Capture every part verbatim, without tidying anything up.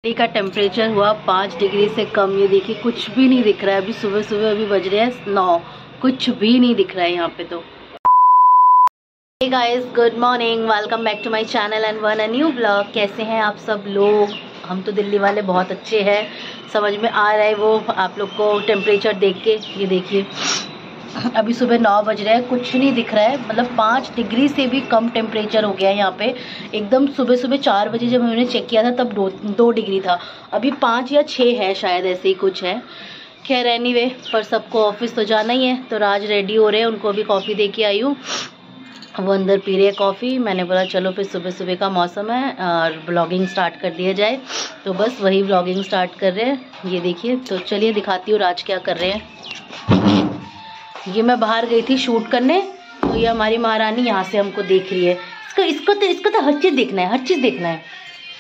का टेम्परेचर हुआ पाँच डिग्री से कम। ये देखिए कुछ भी नहीं दिख रहा है। अभी सुबह सुबह अभी बज रहे हैं नौ, कुछ भी नहीं दिख रहा है यहाँ पे तो। Hey guys, good morning, welcome back to my channel and on a new blog. कैसे हैं आप सब लोग? हम तो दिल्ली वाले बहुत अच्छे हैं। समझ में आ रहा है वो आप लोग को टेम्परेचर देख के। ये देखिए अभी सुबह नौ बज रहे हैं, कुछ नहीं दिख रहा है। मतलब पाँच डिग्री से भी कम टेम्परेचर हो गया है यहाँ पे। एकदम सुबह सुबह चार बजे जब मैंने चेक किया था तब दो दो डिग्री था। अभी पाँच या छः है शायद, ऐसे ही कुछ है। खैर एनीवे, पर सबको ऑफिस तो जाना ही है तो राज रेडी हो रहे हैं। उनको अभी कॉफ़ी दे के आई हूँ, वो अंदर पी रहे हैं कॉफ़ी। मैंने बोला चलो फिर सुबह सुबह का मौसम है और ब्लॉगिंग स्टार्ट कर दिया जाए, तो बस वही ब्लॉगिंग स्टार्ट कर रहे हैं। ये देखिए, तो चलिए दिखाती हूँ राज क्या कर रहे हैं। ये मैं बाहर गई थी शूट करने, तो ये हमारी महारानी यहाँ से हमको देख रही है। इसको इसको तो इसको तो हर चीज़ देखना है, हर चीज़ देखना है।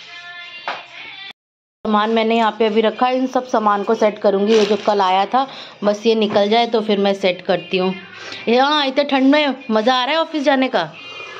सामान मैंने यहाँ पे अभी रखा है, इन सब सामान को सेट करूँगी। ये जो कल आया था बस ये निकल जाए तो फिर मैं सेट करती हूँ। हाँ, इतने ठंड में मज़ा आ रहा है ऑफिस जाने का।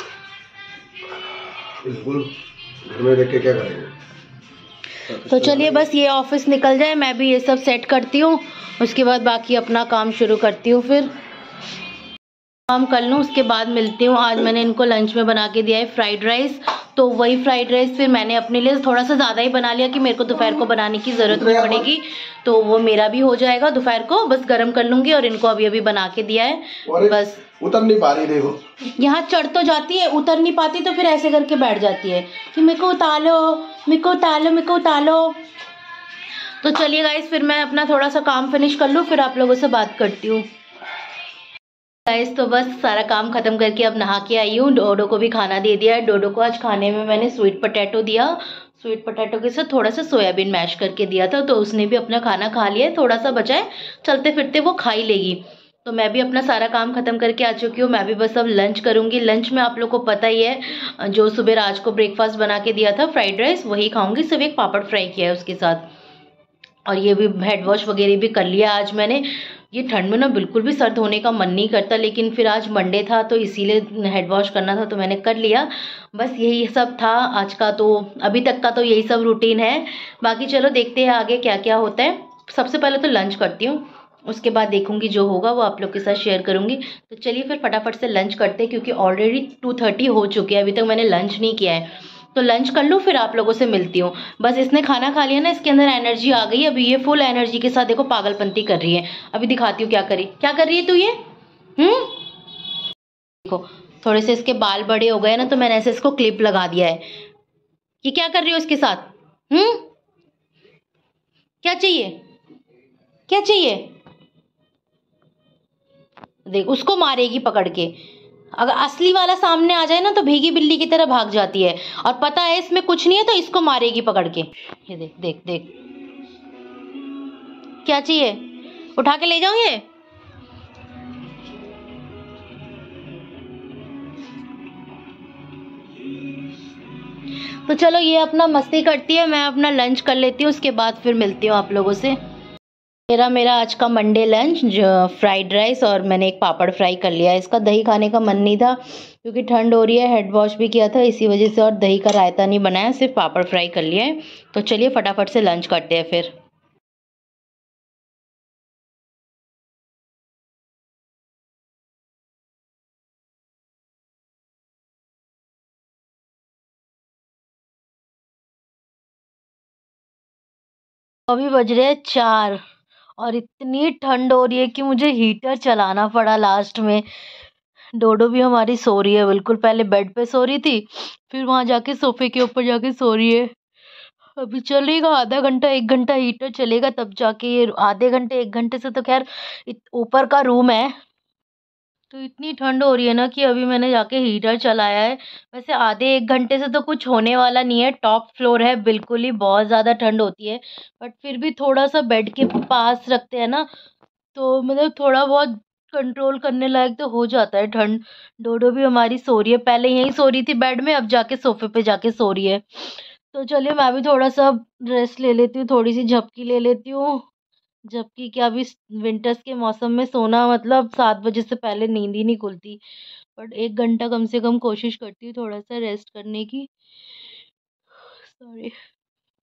बिल्कुल, घर में देख के क्या करेंगे। तो चलिए बस ये ऑफिस निकल जाए, मैं भी ये सब सेट करती हूँ, उसके बाद बाकी अपना काम शुरू करती हूँ। फिर काम कर लूँ उसके बाद मिलती हूँ। आज मैंने इनको लंच में बना के दिया है फ्राइड राइस, तो वही फ्राइड राइस फिर मैंने अपने लिए थोड़ा सा ज़्यादा ही बना लिया कि मेरे को दोपहर को बनाने की ज़रूरत नहीं पड़ेगी, तो वो मेरा भी हो जाएगा। दोपहर को बस गर्म कर लूँगी और इनको अभी अभी बना के दिया है। बस उतर नहीं पा रही, देखो यहाँ चढ़ तो जाती है, उतर नहीं पाती तो फिर ऐसे करके बैठ जाती है कि मेरे को उतारो, मेरे को उतारो, मेरे को उतारो। तो चलिए गाइस, फिर मैं अपना थोड़ा सा काम फिनिश कर लूँ, फिर आप लोगों से बात करती हूँ। गाइस तो बस सारा काम खत्म करके अब नहा के आई हूँ। डोडो को भी खाना दे दिया है। डोडो को आज खाने में मैंने स्वीट पोटैटो दिया। स्वीट पोटैटो के साथ थोड़ा सा सोयाबीन मैश करके दिया था, तो उसने भी अपना खाना खा लिया है। थोड़ा सा बचा है, चलते फिरते वो खा ही लेगी। तो मैं भी अपना सारा काम खत्म करके आ चुकी हूँ। मैं भी बस अब लंच करूँगी। लंच में आप लोग को पता ही है, जो सुबह राज को ब्रेकफास्ट बना के दिया था फ्राइड राइस, वही खाऊंगी। सिर्फ एक पापड़ फ्राई किया है उसके साथ, और ये भी हेड वॉश वगैरह भी कर लिया आज मैंने। ये ठंड में ना बिल्कुल भी सर्द होने का मन नहीं करता, लेकिन फिर आज मंडे था तो इसीलिए हेड वॉश करना था तो मैंने कर लिया। बस यही सब था आज का, तो अभी तक का तो यही सब रूटीन है। बाकी चलो देखते हैं आगे क्या क्या होता है। सबसे पहले तो लंच करती हूँ, उसके बाद देखूंगी जो होगा वो आप लोग के साथ शेयर करूंगी। तो चलिए फिर फटाफट से लंच करते हैं, क्योंकि ऑलरेडी टू थर्टी हो चुके हैं, अभी तक मैंने लंच नहीं किया है। तो लंच कर लूँ फिर आप लोगों से मिलती हूँ। बस इसने खाना खा लिया ना, इसके अंदर एनर्जी आ गई। अभी ये फुल एनर्जी के साथ देखो पागलपंती कर रही है। अभी दिखाती हूँ क्या करी क्या कर रही है तू ये। हम्म देखो, थोड़े से इसके बाल बड़े हो गए ना, तो मैंने ऐसे इसको क्लिप लगा दिया है। ये क्या कर रही हो इसके साथ? हम्म क्या चाहिए, क्या चाहिए? देख, उसको मारेगी पकड़ के। अगर असली वाला सामने आ जाए ना तो भीगी बिल्ली की तरह भाग जाती है, और पता है इसमें कुछ नहीं है तो इसको मारेगी पकड़ के। ये देख देख देख, क्या चाहिए? उठा के ले जाऊं ये? तो चलो ये अपना मस्ती करती है, मैं अपना लंच कर लेती हूँ, उसके बाद फिर मिलती हूँ आप लोगों से। मेरा मेरा आज का मंडे लंच जो फ्राइड राइस, और मैंने एक पापड़ फ्राई कर लिया है। इसका दही खाने का मन नहीं था क्योंकि ठंड हो रही है, हेड वॉश भी किया था इसी वजह से, और दही का रायता नहीं बनाया, सिर्फ पापड़ फ्राई कर लिया है। तो चलिए फटाफट से लंच करते हैं फिर। अभी बज रहे हैं चार, और इतनी ठंड हो रही है कि मुझे हीटर चलाना पड़ा लास्ट में। डोडो भी हमारी सो रही है बिल्कुल, पहले बेड पे सो रही थी, फिर वहां जाके सोफे के ऊपर जाके सो रही है। अभी चलेगा आधा घंटा एक घंटा हीटर चलेगा तब जाके ये, आधे घंटे एक घंटे से तो खैर इत- ऊपर का रूम है, तो इतनी ठंड हो रही है ना कि अभी मैंने जाके हीटर चलाया है। वैसे आधे एक घंटे से तो कुछ होने वाला नहीं है, टॉप फ्लोर है बिल्कुल ही, बहुत ज़्यादा ठंड होती है, बट फिर भी थोड़ा सा बेड के पास रखते हैं ना, तो मतलब थोड़ा बहुत कंट्रोल करने लायक तो हो जाता है ठंड। डोडो भी हमारी सो रही है, पहले यहीं सो रही थी बेड में, अब जाके सोफे पे जाके सो रही है। तो चलिए मैं भी थोड़ा सा रेस्ट ले लेती हूँ, थोड़ी सी झपकी ले लेती हूँ। जबकि क्या अभी विंटर्स के मौसम में सोना मतलब सात बजे से पहले नींद ही नहीं खुलती, बट एक घंटा कम से कम कोशिश करती हूँ थोड़ा सा रेस्ट करने की। सॉरी।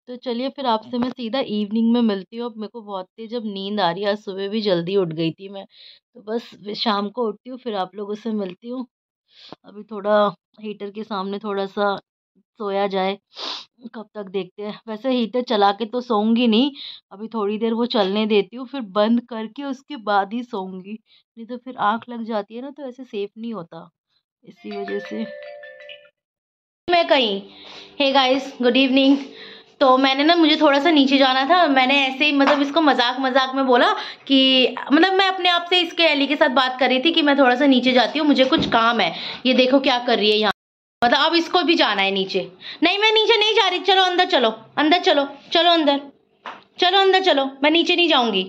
तो चलिए फिर आपसे मैं सीधा इवनिंग में मिलती हूँ। अब मेरे को बहुत तेज जब नींद आ रही है, आज सुबह भी जल्दी उठ गई थी मैं, तो बस शाम को उठती हूँ फिर आप लोगों से मिलती हूँ। अभी थोड़ा हीटर के सामने थोड़ा सा सोया जाए, कब तक देखते हैं। वैसे हीटर चला के तो सोऊंगी नहीं, अभी थोड़ी देर वो चलने देती हूँ, फिर बंद करके उसके बाद ही सोऊंगी, नहीं तो फिर आँख लग जाती है ना, तो ऐसे सेफ नहीं होता, इसी वजह से मैं कहीं। Hey guys, good evening. तो मैंने ना, मुझे थोड़ा सा नीचे जाना था, मैंने ऐसे ही मतलब इसको मजाक मजाक में बोला कि मतलब मैं अपने आप से इसके एली के साथ बात कर रही थी कि मैं थोड़ा सा नीचे जाती हूँ, मुझे कुछ काम है। ये देखो क्या कर रही है यहाँ, मतलब अब इसको भी जाना है नीचे। नहीं, मैं नीचे नहीं जा रही, चलो अंदर चलो, अंदर चलो, चलो अंदर, चलो अंदर चलो, मैं नीचे नहीं जाऊंगी।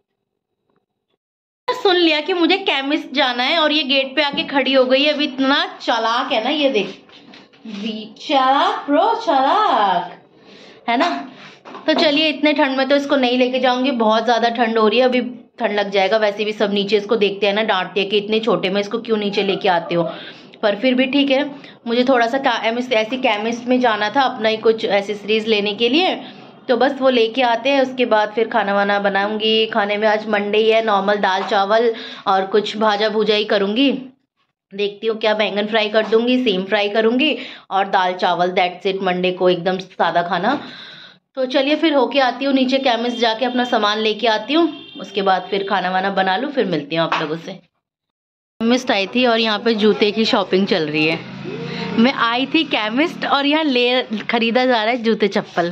सुन लिया कि मुझे केमिस्ट जाना है और ये गेट पे आके खड़ी हो गई है। अभी इतना चालाक है ना ये, देख चालाक ब्रो, चालाक है ना। तो चलिए, इतने ठंड में तो इसको नहीं लेके जाऊंगी, बहुत ज्यादा ठंड हो रही है, अभी ठंड लग जाएगा। वैसे भी सब नीचे इसको देखते हैं ना, डांटते हैं कि इतने छोटे में इसको क्यों नीचे लेके आते हो, पर फिर भी ठीक है। मुझे थोड़ा सा ऐसी केमिस्ट में जाना था, अपना ही कुछ एसेसरीज लेने के लिए, तो बस वो लेके आते हैं, उसके बाद फिर खाना वाना बनाऊंगी। खाने में आज मंडे ही है, नॉर्मल दाल चावल और कुछ भाजा भूजा ही करूंगी, देखती हूँ क्या, बैंगन फ्राई कर दूंगी, सेम फ्राई करूंगी और दाल चावल, दैट्स इट। मंडे को एकदम सादा खाना। तो चलिए फिर होके आती हूँ नीचे, केमिस्ट जाके अपना सामान लेके आती हूँ, उसके बाद फिर खाना वाना बना लूँ, फिर मिलती हूँ आप लोगों से। केमिस्ट आई थी और यहाँ पे जूते की शॉपिंग चल रही है। मैं आई थी केमिस्ट और यहाँ ले खरीदा जा रहा है जूते चप्पल।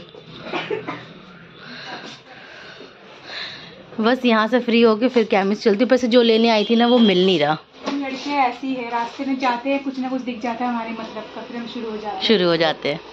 बस यहाँ से फ्री होके फिर केमिस्ट चलती हूँ, पैसे जो लेने आई थी ना वो मिल नहीं रहा। लड़के ऐसी है, रास्ते में जाते हैं कुछ ना कुछ दिख जाता है हमारे मतलब का, फिर हम शुरू हो जाते हैं शुरू हो जाते हैं।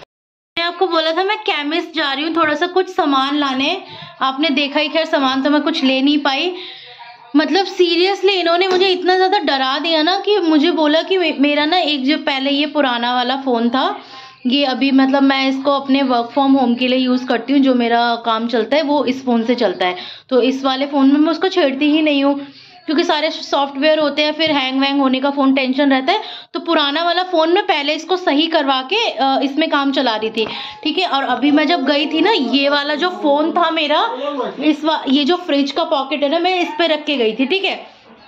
मैं आपको बोला था मैं केमिस्ट जा रही हूँ थोड़ा सा कुछ सामान लाने, आपने देखा ही, खैर सामान तो मैं कुछ ले नहीं पाई। मतलब सीरियसली इन्होंने मुझे इतना ज़्यादा डरा दिया ना कि मुझे बोला कि मेरा ना एक जो पहले ये पुराना वाला फ़ोन था, ये अभी मतलब मैं इसको अपने वर्क फ्रॉम होम के लिए यूज़ करती हूँ, जो मेरा काम चलता है वो इस फ़ोन से चलता है, तो इस वाले फ़ोन में मैं उसको छेड़ती ही नहीं हूँ, क्योंकि सारे सॉफ्टवेयर होते हैं, फिर हैंग वैंग होने का फ़ोन टेंशन रहता है। तो पुराना वाला फ़ोन में पहले इसको सही करवा के इसमें काम चला रही थी, ठीक है। और अभी मैं जब गई थी ना, ये वाला जो फ़ोन था मेरा, इस वा, ये जो फ्रिज का पॉकेट है ना, मैं इस पे रख के गई थी, ठीक है।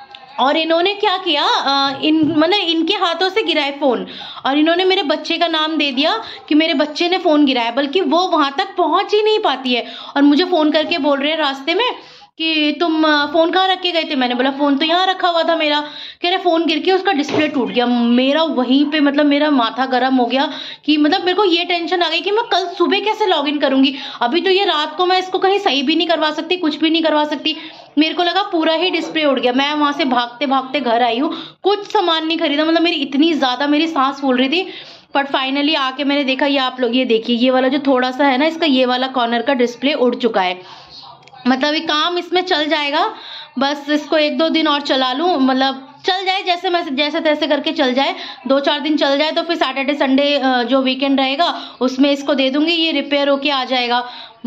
और इन्होंने क्या किया, इन मतलब इनके हाथों से गिरा है फ़ोन, और इन्होंने मेरे बच्चे का नाम दे दिया कि मेरे बच्चे ने फ़ोन गिराया, बल्कि वो वहाँ तक पहुँच ही नहीं पाती है। और मुझे फ़ोन करके बोल रहे हैं रास्ते में कि तुम फ़ोन कहाँ रख के गए थे। मैंने बोला फ़ोन तो यहाँ रखा हुआ था मेरा। कह रहे फ़ोन गिर के उसका डिस्प्ले टूट गया। मेरा वहीं पे मतलब मेरा माथा गर्म हो गया कि मतलब मेरे को ये टेंशन आ गई कि मैं कल सुबह कैसे लॉगिन करूँगी। अभी तो ये रात को मैं इसको कहीं सही भी नहीं करवा सकती, कुछ भी नहीं करवा सकती। मेरे को लगा पूरा ही डिस्प्ले उड़ गया। मैं वहाँ से भागते भागते घर आई हूँ, कुछ सामान नहीं खरीदा। मतलब मेरी इतनी ज़्यादा मेरी सांस फूल रही थी, बट फाइनली आके मैंने देखा, ये आप लोग ये देखिए, ये वाला जो थोड़ा सा है ना, इसका ये वाला कॉर्नर का डिस्प्ले उड़ चुका है। मतलब ये काम इसमें चल जाएगा, बस इसको एक दो दिन और चला लूँ, मतलब चल जाए जैसे मैं जैसे तैसे करके चल जाए, दो चार दिन चल जाए, तो फिर सैटरडे संडे जो वीकेंड रहेगा उसमें इसको दे दूंगी, ये रिपेयर होके आ जाएगा।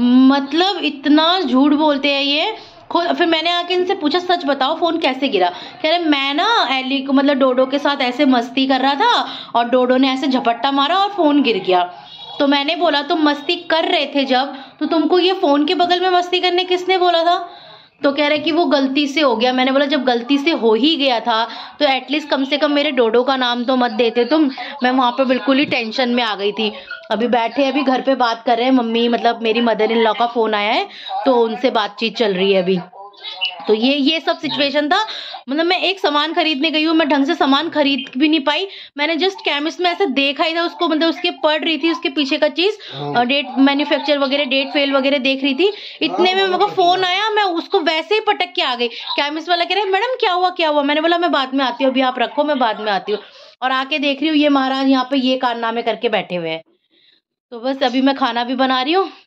मतलब इतना झूठ बोलते हैं ये खुद। फिर मैंने आके इनसे पूछा, सच बताओ फ़ोन कैसे गिरा। कह रहे मैं ना एली को मतलब डोडो के साथ ऐसे मस्ती कर रहा था और डोडो ने ऐसे झपट्टा मारा और फ़ोन गिर गया। तो मैंने बोला तुम मस्ती कर रहे थे जब, तो तुमको ये फ़ोन के बगल में मस्ती करने किसने बोला था। तो कह रहे कि वो गलती से हो गया। मैंने बोला जब गलती से हो ही गया था तो एटलीस्ट कम से कम मेरे डोडो का नाम तो मत देते तुम। मैं वहाँ पे बिल्कुल ही टेंशन में आ गई थी। अभी बैठे अभी घर पे बात कर रहे हैं, मम्मी मतलब मेरी मदर इन लॉ का फ़ोन आया है, तो उनसे बातचीत चल रही है अभी। तो ये ये सब सिचुएशन था। मतलब मैं एक सामान खरीदने गई हूँ, मैं ढंग से सामान खरीद भी नहीं पाई। मैंने जस्ट केमिस्ट में ऐसे देखा ही था उसको, मतलब उसके पढ़ रही थी उसके पीछे का चीज, डेट मैन्युफैक्चर वगैरह, डेट फेल वगैरह देख रही थी। इतने में मेरे को फोन आया, मैं उसको वैसे ही पटक के आ गई। केमिस्ट वाला कह रहा है मैडम क्या हुआ क्या हुआ। मैंने बोला मैं बाद में आती हूँ, अभी आप रखो मैं बाद में आती हूँ। और आके देख रही हूँ ये महाराज यहाँ पे ये कारनामे करके बैठे हुए हैं। तो बस अभी मैं खाना भी बना रही हूँ,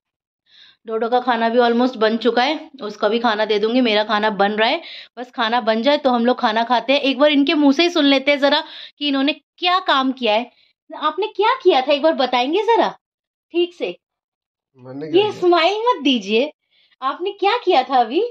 डोडो का खाना भी ऑलमोस्ट बन चुका है, उसका भी खाना दे दूंगी। मेरा खाना बन रहा है, बस खाना बन जाए तो हम लोग खाना खाते हैं। एक बार इनके मुंह से ही सुन लेते हैं जरा कि इन्होंने क्या काम किया है। आपने क्या किया था एक बार बताएंगे जरा ठीक से। ये स्माइल मत दीजिए, आपने क्या किया था अभी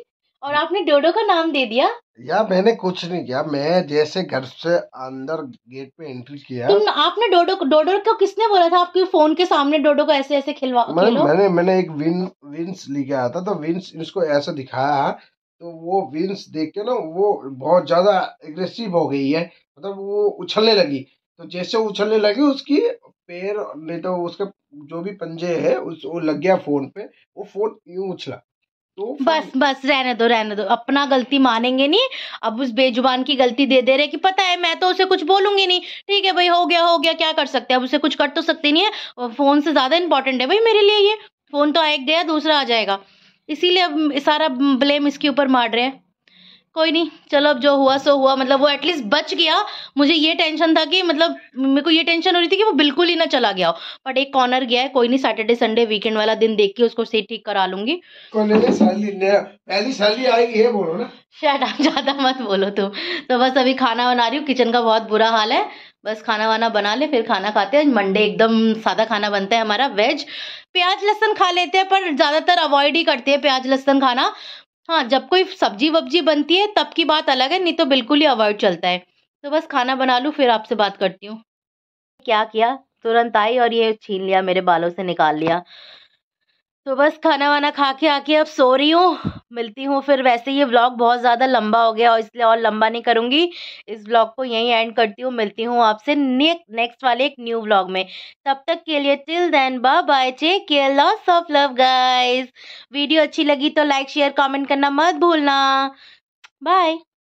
और आपने डोडो का नाम दे दिया। यार मैंने कुछ नहीं किया, मैं जैसे घर से अंदर गेट पे एंट्री किया। तुम आपने डोडो डोडो को किसने बोला था आपके फोन के सामने डोडो को ऐसे ऐसे खिलवा मैं, खेलो? मैंने मैंने एक विन विंस लेके आया था, तो विंस इसको ऐसा दिखाया, तो वो विंस देख के ना वो बहुत ज्यादा एग्रेसिव हो गई है, मतलब वो उछलने लगी। तो जैसे उछलने लगी उसकी पैर नहीं तो उसके जो भी पंजे है उस वो लग गया फोन पे, वो फोन यूं उछला। तो बस बस रहने दो रहने दो, अपना गलती मानेंगे नहीं। अब उस बेजुबान की गलती दे दे रहे कि पता है मैं तो उसे कुछ बोलूंगी नहीं, ठीक है भाई हो गया हो गया, क्या कर सकते हैं, अब उसे कुछ कर तो सकते नहीं है। फोन से ज्यादा इंपॉर्टेंट है भाई मेरे लिए ये फोन, तो एक गया दूसरा आ जाएगा, इसीलिए अब सारा ब्लेम इसके ऊपर मार रहे हैं। कोई नहीं, चलो अब जो हुआ सो हुआ, मतलब वो एटलीस्ट बच गया। मुझे ये टेंशन था कि मतलब मेरे को ये टेंशन हो रही थी कि वो बिल्कुल ही ना चला गया हो, बट एक कॉर्नर गया है, कोई नहीं, सैटरडे संडे वीकेंड वाला दिन देख के उसको सही ठीक करा लूंगी। पहली सैलरी आएगी है बोलो ना। शायद आप ज्यादा मत बोलो तुम। तो बस अभी खाना बना रही हूँ, किचन का बहुत बुरा हाल है, बस खाना वाना बना ले फिर खाना खाते हैं। मंडे एकदम सादा खाना बनता है हमारा, वेज। प्याज लहसुन खा लेते हैं पर ज्यादातर अवॉइड ही करते हैं प्याज लहसुन खाना। हाँ, जब कोई सब्जी वब्जी बनती है तब की बात अलग है, नहीं तो बिल्कुल ही अवॉइड चलता है। तो बस खाना बना लूं फिर आपसे बात करती हूँ। क्या किया, तुरंत आई और ये छीन लिया, मेरे बालों से निकाल लिया। तो बस खाना वाना खा के आके अब सो रही हूँ, मिलती हूँ फिर। वैसे ये व्लॉग बहुत ज़्यादा लंबा हो गया और इसलिए और लंबा नहीं करूँगी, इस व्लॉग को यहीं एंड करती हूँ। मिलती हूँ आपसे नेक्स्ट वाले एक न्यू व्लॉग में, तब तक के लिए till then bye bye, take care, lots of love guys. Video अच्छी लगी तो लाइक शेयर कमेंट करना मत भूलना। बाय।